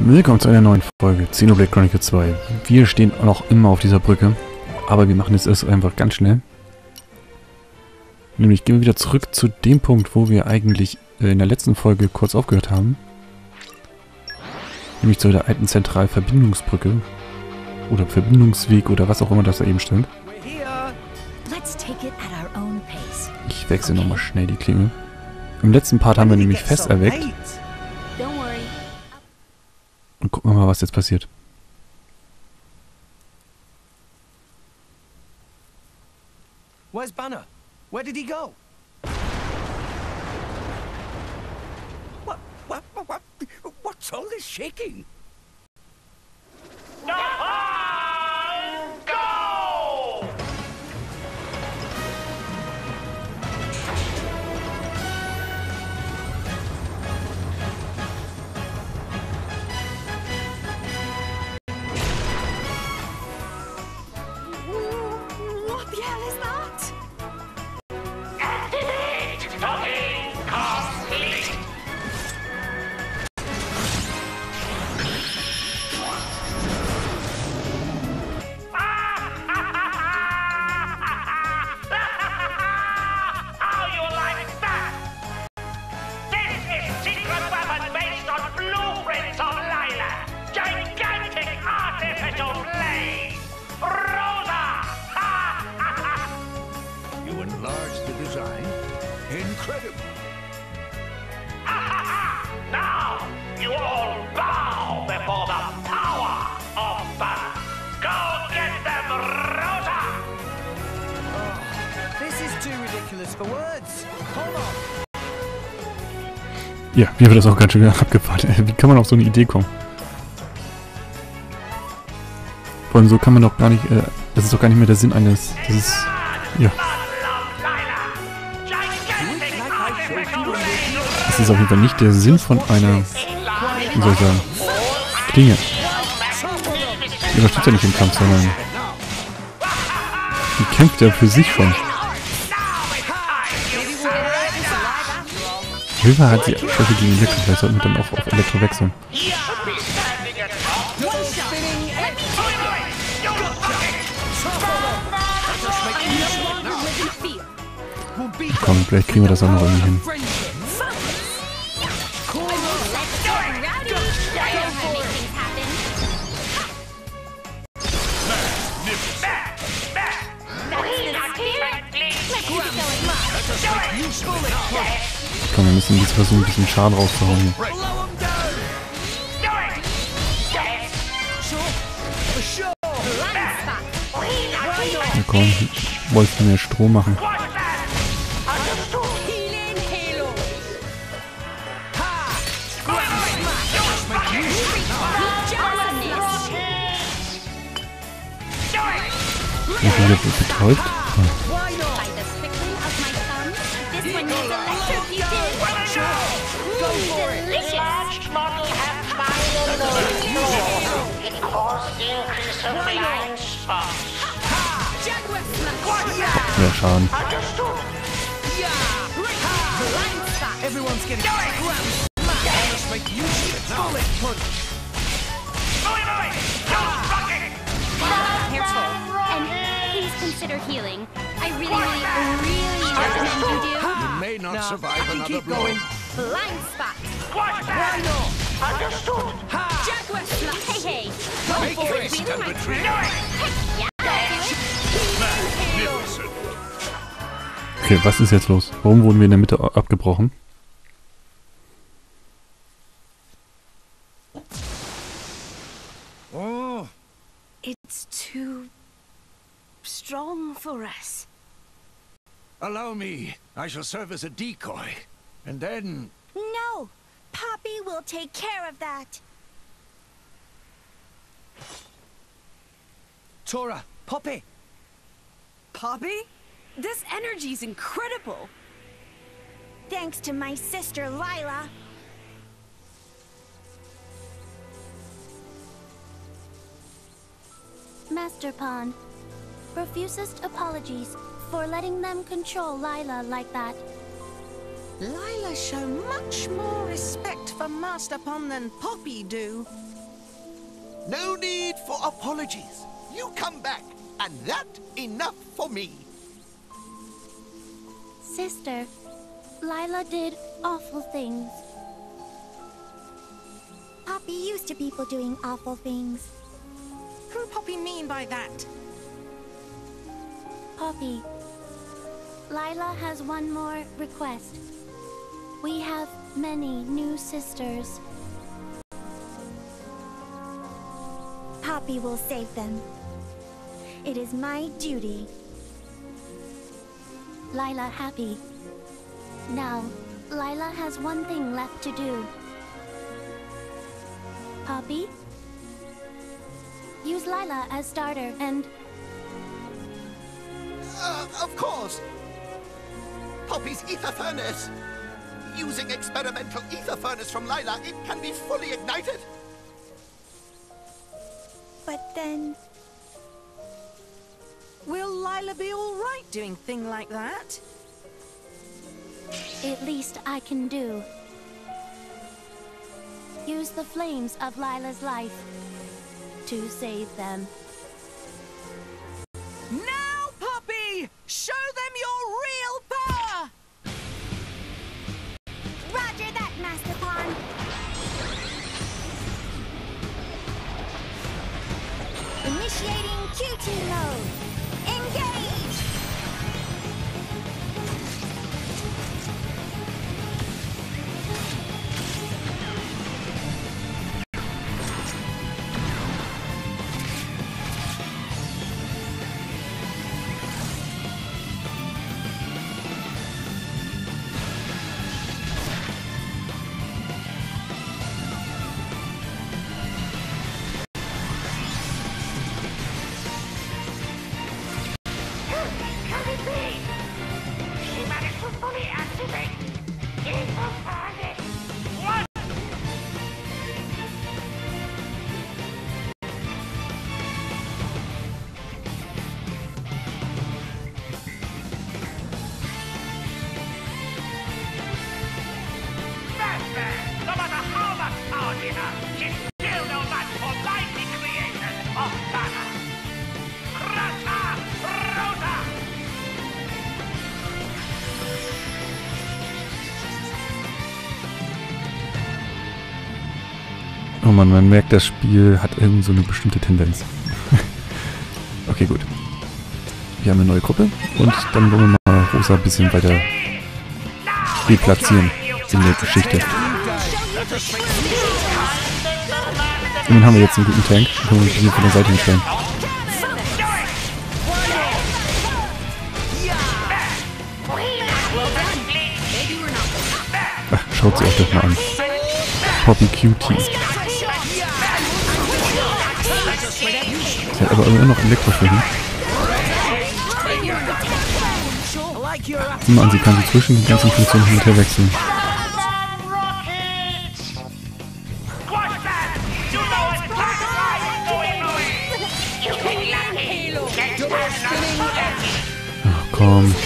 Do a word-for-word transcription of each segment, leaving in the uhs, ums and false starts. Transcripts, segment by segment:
Willkommen zu einer neuen Folge Xenoblade Chronicles zwei. Wir stehen noch immer auf dieser Brücke, aber wir machen jetzt erst einfach ganz schnell. Nämlich gehen wir wieder zurück zu dem Punkt, wo wir eigentlich in der letzten Folge kurz aufgehört haben. Nämlich zu der alten Zentralverbindungsbrücke. Oder Verbindungsweg oder was auch immer das da eben stand. Ich wechsle nochmal schnell die Klinge. Im letzten Part haben wir nämlich Fest erweckt. Und gucken wir mal, was jetzt passiert. Where's Banner? Where did he go? What? What? What? What's all this shaking? Go! What the hell is that? Activate talking complete. How you like that? This is secret weapon based on blueprints of Lila. Gigantic artificial blade. Rosa! You enlarged the design? Incredible. Now, you all bow before the power of Banner. Go get them, Rosa! This is too ridiculous for words. Hold on. Ja, mir wird das auch ganz schön abgefahren. Wie kann man auf so eine Idee kommen? Vor allem so kann man doch gar nicht, äh, das ist doch gar nicht mehr der Sinn eines, das ist, ja. Das ist auf jeden Fall nicht der Sinn von einer, wie soll ich sagen, Klinge. Die unterstützt ja nicht im Kampf, sondern die kämpft ja für sich schon. Hilfe hat sie Schwäche gegen Elektro, vielleicht sollten wir dann auch auf Elektro wechseln. Komm, vielleicht kriegen wir das auch noch irgendwie hin. Komm, wir müssen jetzt versuchen, ein bisschen Schaden rauszuhauen hier. Ja, komm, wolltest du mehr Strom machen? Ich bin wieder betäubt. Hm. Mehr Schaden. Consider healing. I really, really, really recommend you do. You may not survive another blow. Blind spot. Rhino! Understood! Jaguar slap. Hey, hey. Go Make for it. haste Really and might. retreat. Yeah, Magnificent. Okay, was ist jetzt los? Warum wurden wir in der Mitte abgebrochen? Oh, It's too strong for us. allow me. I shall serve as a decoy. And then... No! Poppy will take care of that. Tora, Poppy! Poppy? This energy's incredible. Thanks to my sister Lila. Master Pawn, profusest apologies for letting them control Lila like that. Lila show much more respect for Master Pond than Poppy do. No need for apologies. You come back, and that enough for me. Sister, Lila did awful things. Poppy used to people doing awful things. Who Poppy mean by that? Poppy, Lila has one more request. We have many new sisters. Poppy will save them. It is my duty. Lila happy. Now, Lila has one thing left to do. Poppy? Use Lila as starter and... Uh, of course. Poppy's ether furnace. Using experimental ether furnace from Lila, it can be fully ignited. But then... will Lila be all right doing thing like that? At least I can do. Use the flames of Lila's life to save them. Now, Poppy! Show them your real power! Roger that, Master Pond. Initiating Q T mode. Engage! Oh man, man merkt, das Spiel hat irgend so eine bestimmte Tendenz. Okay, gut. Wir haben eine neue Gruppe und dann wollen wir mal Rosa ein bisschen weiter deplatzieren in der Geschichte. Und dann haben wir jetzt einen guten Tank, dann können wir uns hier von der Seite hinstellen. Ach, schaut sie euch doch mal an. Poppy Cutie. Sie hat aber immer noch Elektroschwächen. Sieh mal an, sie kann sie zwischen den ganzen Funktionen hin und her wechseln. Ach komm.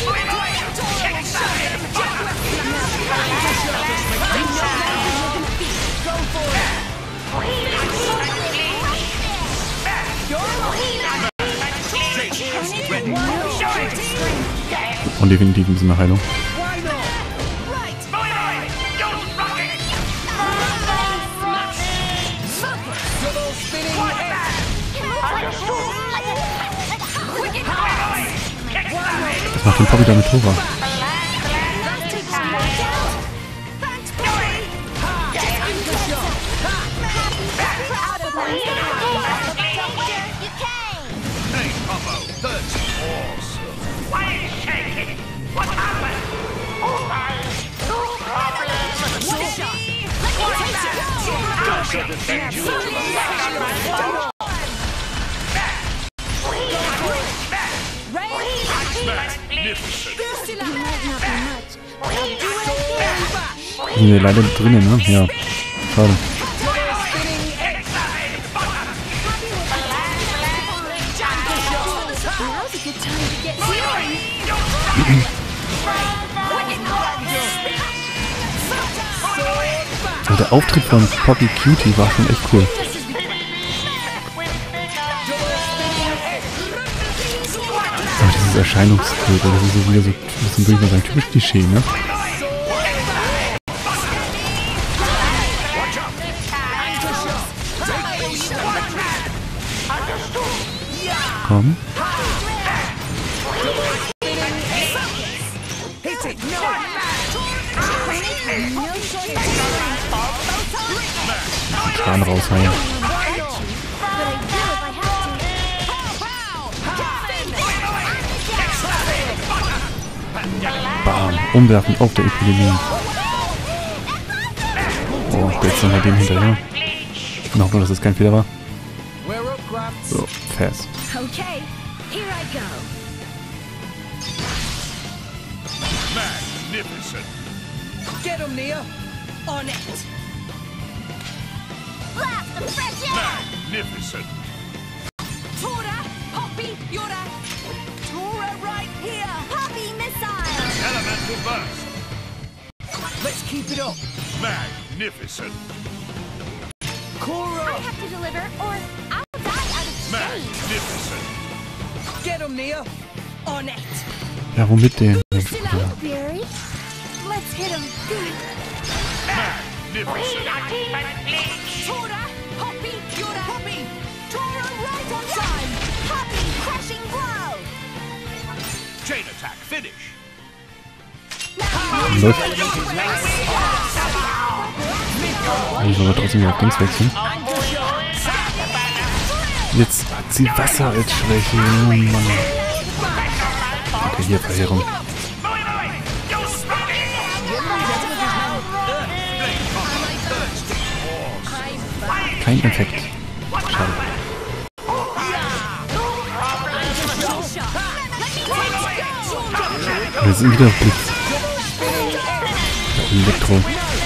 Und definitiv ein bisschen mehr Heilung. Was macht denn Poppy da mit Tora? Sind wir leider drinnen, ne? Ja. Schade. Und der Auftritt von Poppy Cutie war schon echt cool. Aber dieses Erscheinungsbild, das ist so wieder so, das ist ein typisch Klischee, ne? Komm. Kran raushauen. Bam. Umwerfen auf der Epidemie. Oh, jetzt sind wir dem hinterher. Ich hoffe, dass das kein Fehler war. So, fast. Okay, here I go. Magnificent. Get him, Nia. On it. Blast of fresh air! Magnificent. Tora, Poppy, Yura. Tora right here. Poppy missile. Elemental burst. Let's keep it up. Magnificent. Cora. I have to deliver, or I'll die out of shame. Magnificent. Get him, Nia. On it. Ja, womit denn? Listen up, Barry. Let's hit him good. Magnificent. Tora, Poppy, Yura. Poppy. Tora right on time. Poppy, crushing blow. Chain attack finish. Läuft. Ich soll aber trotzdem wieder auf Dings wechseln. Jetzt hat sie Wasser als Schwäche. Oh Mann. Okay, hier Verheerung. Kein Effekt. Schade. Wir sind wieder Blitz. Elektro.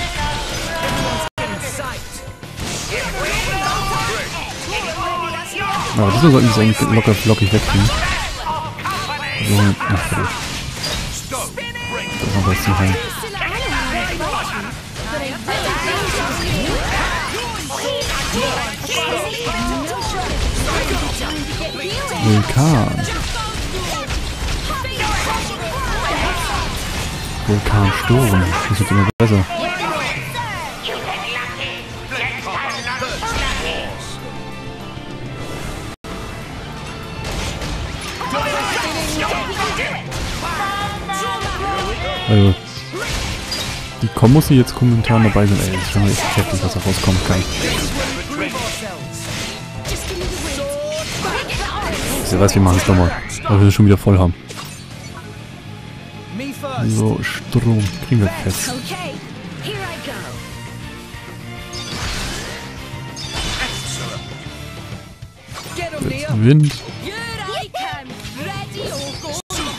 Aber diese sollten sich eigentlich locker flockig wegkriegen. So, ach, fertig. Das war jetzt zu heim. Vulkan. Vulkansturm. Das wird immer besser. Also, die Kombos, die jetzt momentan dabei sind, ey, ist schon echt heftig, was da rauskommen kann. Ich weiß, wir machen es nochmal, weil wir es schon wieder voll haben. So, Strom, kriegen wir fest. Okay, here I go. Get him, Jetzt Nia. Wind. Here I come. Ready or go.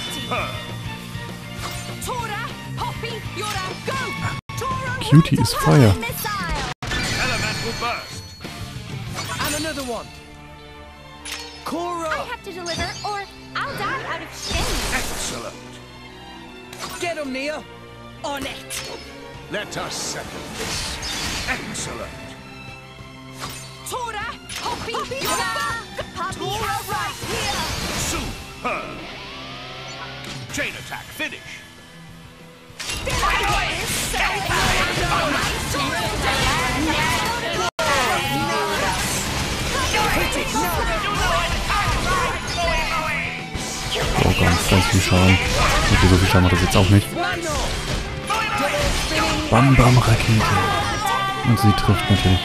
Tora, Poppy, Yura, go. Tora Cutie is fire. missile. Elemental burst. And another one. Cora. I have to deliver, or I'll die out of shame. Excellent. Get him, Nia. On it. Let us settle this. Excellent. Tora, Poppy, Yura. Tora right here. Superb. Chain attack finish. Oh, ganz, ganz viel Schaden. Okay, so viel Schaden hat das jetzt auch nicht. Bam, bam, Rakete. Und sie trifft natürlich.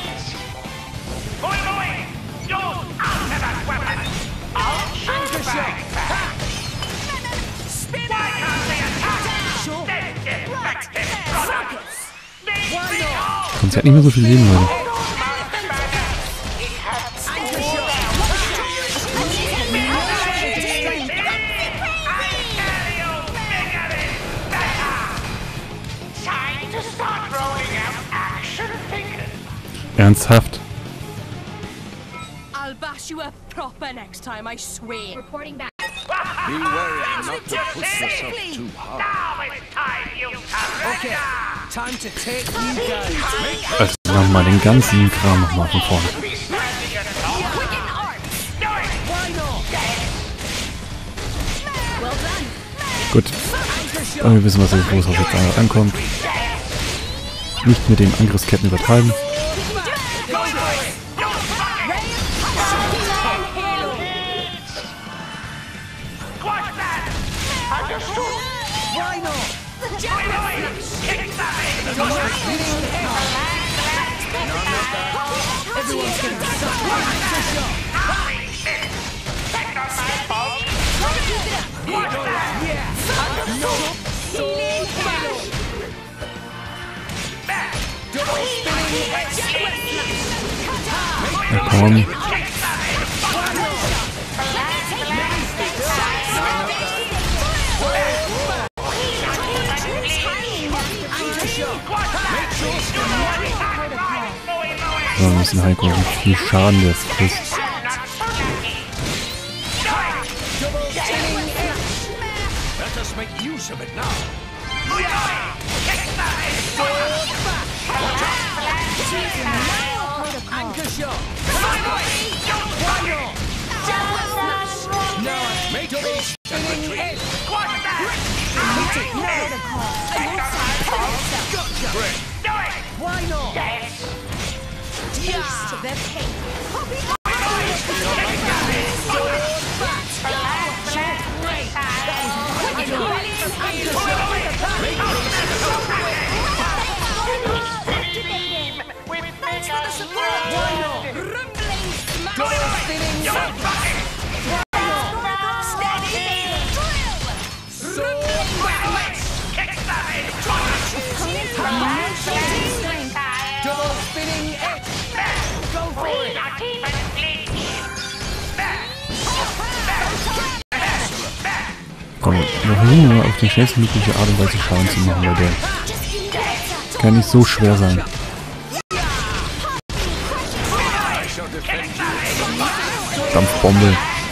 Konzert nicht mehr so viel Leben, Leute. Ernsthaft? I'll bash you up proper next time, I swear. Reporting back. Be wary not to push yourself too hard. Now it's time you surrender! Okay, Time to take you guys. Also machen wir mal den ganzen Kram nochmal von vorne. Gut. Aber wir wissen, was jetzt los ist, jetzt ankommt. Nicht mit den Angriffsketten übertreiben. Na komm. So, wir müssen halt gucken, wie viel Schaden der frisst. Let us make use of it now. Anchor shot. No, make double spinning head. Why not? Taste the pain. Thanks for the support. Rumbling smash. Steady. Double spinning edge. Go for it. Komm, wir versuchen mal auf die schnellstmögliche Art und Weise Schaden zu machen, weil der kann nicht so schwer sein. Dampfbombe.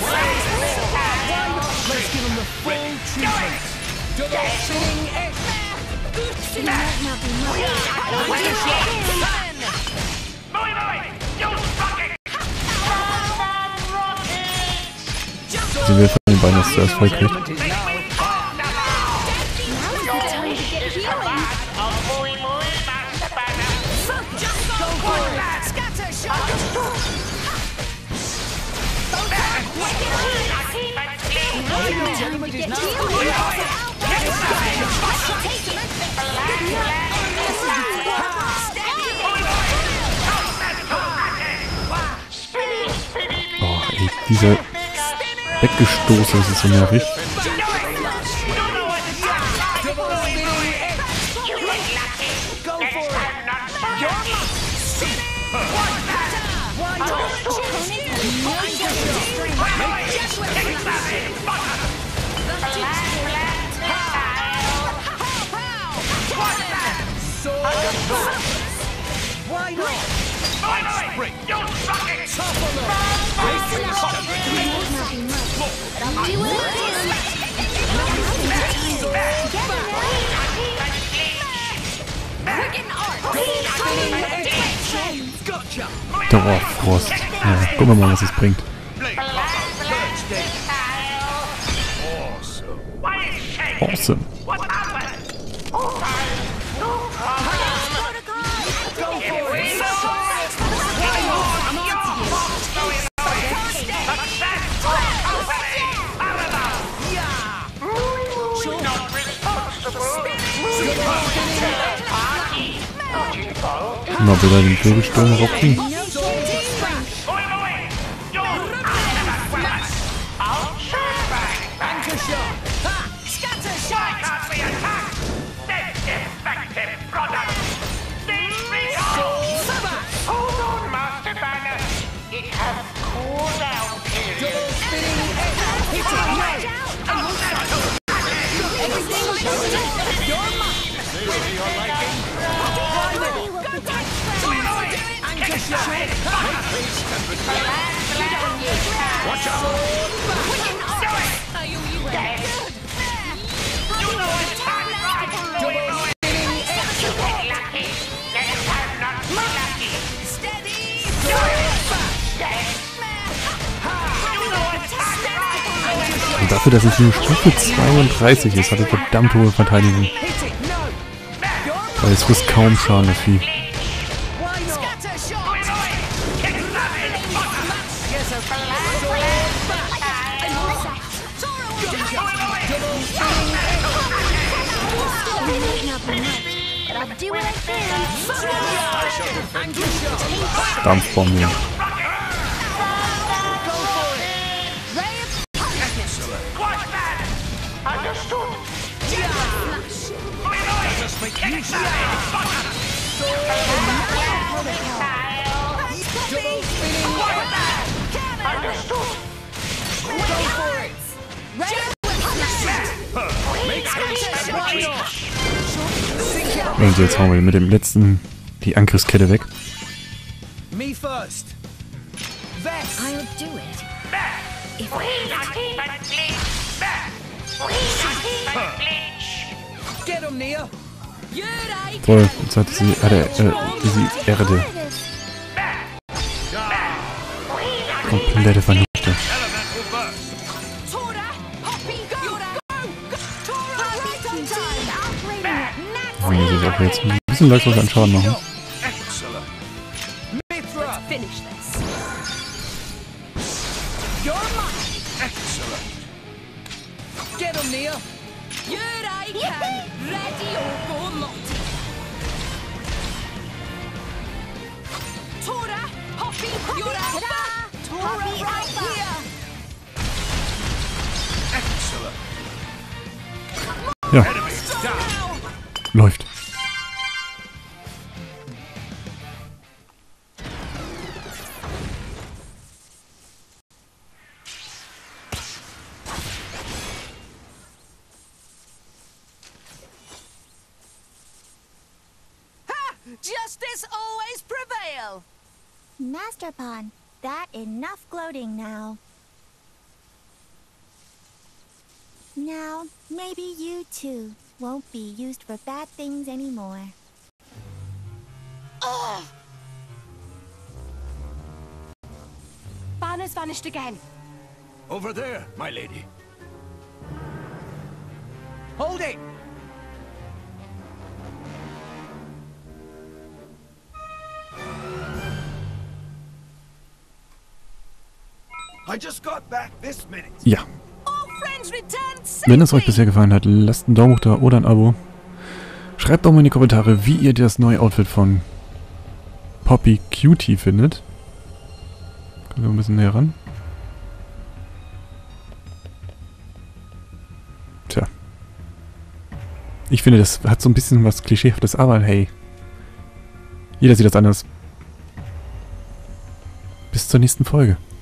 Sie will von den beiden das zuerst voll kriegt. Oh, ey, dieser weggestoßen, das ist so nervig. Why not? Spring! You fucking Dauerfrost. Ja, gucken wir mal, was es bringt. Awesome. Mal wieder den Wirbelsturm rocken. Watch out! You know it's Also dafür, dass es nur Stufe zweiunddreißig ist, hat er verdammt hohe Verteidigung. Weil es frisst kaum Schaden, das Vieh. Dampfbombe. Und jetzt hauen wir mit dem letzten die Angriffskette weg. Me first. Vest. I'll do it. If Get him, Nia. Toll, jetzt hat sie, hat er, äh, sie Erde. Komplette Vernichtung. Oh, das ist auch jetzt ein bisschen leicht was an Schaden machen. Finish this. You're mine. Excellent. Get him, Nia. Here I come. Ready or go multi. Tora, Poppy, you're out. Tora right here. Excellent. Ja. Läuft. justice always prevail. Master Pawn, that enough gloating now. Now, maybe you too won't be used for bad things anymore. Ugh. Banner's vanished again. Over there, my lady. Hold it! I just got back this minute. Ja. All friends returned Wenn es euch safely. bisher gefallen hat, lasst einen Daumen hoch da oder ein Abo. Schreibt auch mal in die Kommentare, wie ihr das neue Outfit von Poppy Cutie findet. Kommen wir ein bisschen näher ran. Tja. Ich finde, das hat so ein bisschen was Klischeehaftes, aber hey. Jeder sieht das anders. Bis zur nächsten Folge.